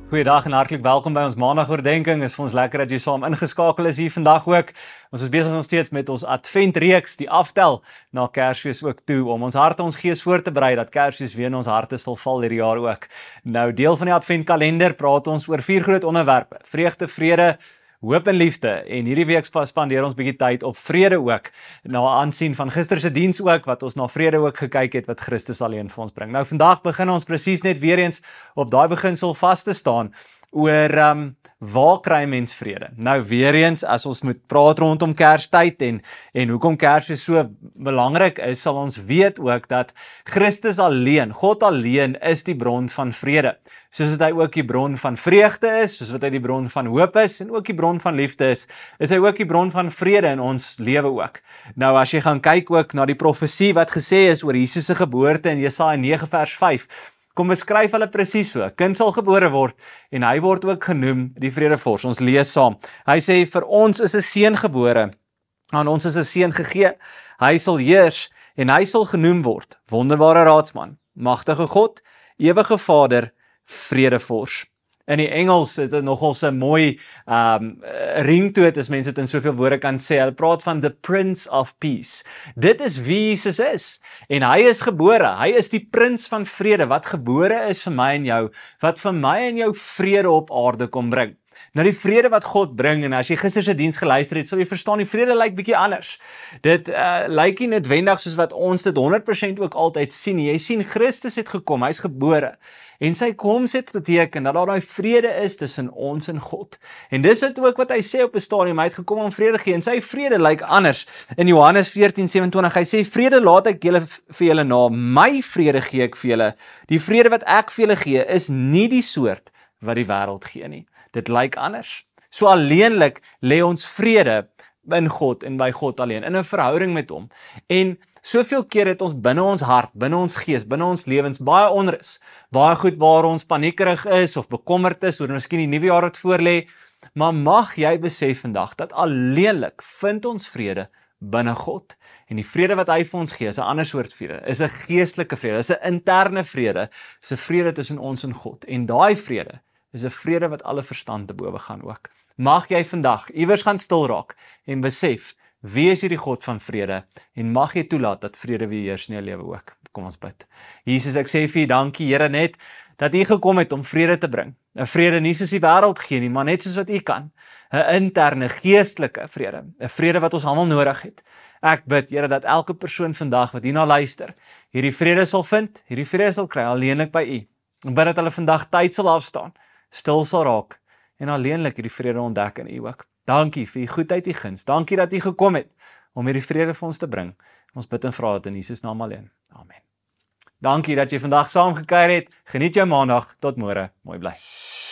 Goeiedag en hartlik welkom by ons maandag oordenking. Is vir ons lekker dat jy saam ingeskakel is hier vandag ook. Ons is besig nog steeds met ons adventreeks, die aftel na Kersfees ook toe, om ons harte, ons gees voor te berei dat Kersfees weer in ons harte sal val hierdie jaar ook. Nou, deel van die adventkalender praat ons oor 4 groot onderwerpe: vreugde, vrede, hoop en liefde, en hierdie week spandeer ons bietjie tyd op vrede ook, na aansien van gister se diens ook, wat ons na vrede ook gekyk het, wat Christus alleen vir ons bring. Nou vandag begin ons presies net weer eens op daai beginsel vas te staan, oor waar kry mens vrede? Nou weer eens, as ons moet praat rondom Kerstyd en hoekom Kersfees so belangrik is, sal ons weet ook dat Christus alleen, God alleen is die bron van vrede. Soos dat hy ook die bron van vreugde is, soos wat hy die bron van hoop is, en ook die bron van liefde is hy ook die bron van vrede in ons lewe ook. Nou as jy gaan kyk ook na die profesie wat gesê is oor Jesus se geboorte in Jesaja 9 vers 5, kom beskryf hulle presies so: 'n kind sal gebore word, en hy word ook genoem die vredevors. Ons lees saam. Hy sê, vir ons is 'n seun gebore, aan ons is 'n seun gegee. Hy sal heers, en hy sal genoem word wonderbare raadsman, magtige God, ewige Vader, vredevors. In die Engels is dit nogal 'n mooi ringtoot, as mense dit in soveel woorde kan sê. Hulle praat van the Prince of Peace. Dit is wie Jesus is. En hy is gebore. Hy is die prins van vrede, wat gebore is vir my en jou, wat vir my en jou vrede op aarde kom bring. Nou die vrede wat God bring, en as jy gister se diens geluister het, sal jy verstaan, die vrede lyk bietjie anders. Dit lyk nie noodwendig soos wat ons dit 100% ook altyd sien nie. Jy sien, Christus het gekom, hy's gebore, en sy koms het beteken dat daar daai vrede is tussen ons en God. En dis ook wat hy sê op 'n stadium, hy het gekom om vrede gee, en sy vrede lyk anders. In Johannes 14:27, hy sê, vrede laat ek vir julle na, my vrede gee ek vir julle. Die vrede wat ek vir julle gee, is nie die soort wat die wêreld gee nie. Dit lyk anders. So alleenlik lê ons vrede in God en by God alleen, in 'n verhouding met hom. En soveel keer het ons binne ons hart, binne ons gees, binne ons lewens baie onrus, baie goed waar ons paniekerig is of bekommerd is oor miskien die nuwe jaar wat voorlê. Maar mag jy besef vandag dat alleenlik vind ons vrede binne God. En die vrede wat hy vir ons gee, is 'n ander soort vrede, is 'n geestelike vrede, is 'n interne vrede, is 'n vrede tussen ons en God. En daai vrede is 'n vrede wat alle verstand te bowe gaan ook. Mag jy vandag iewers gaan stil raak en besef, wie is hierdie God van vrede, en mag jy toelaat dat vrede weer heers in jou lewe ook. Kom ons bid. Jesus, ek sê vir U dankie, Here, net dat U gekom het om vrede te bring. 'n vrede nie soos die wêreld gee nie, maar net soos wat U kan. 'n interne, geestelike vrede. 'n vrede wat ons almal nodig het. Ek bid, Here, dat elke persoon vandag wat hierna luister, hierdie vrede sal vind, hierdie vrede sal kry, alleenlik by U. Ek bid dat hulle vandag tyd sal afstaan, stil sal raak, en alleenlik hierdie vrede ontdek in U ook. Dankie vir U goedheid, U guns. Dankie dat U gekom het om hierdie vrede vir ons te bring. Ons bid en vra dit in Jesus naam alleen. Amen. Dankie dat jy vandag saam gekuier het. Geniet jou maandag. Tot môre. Mooi bly.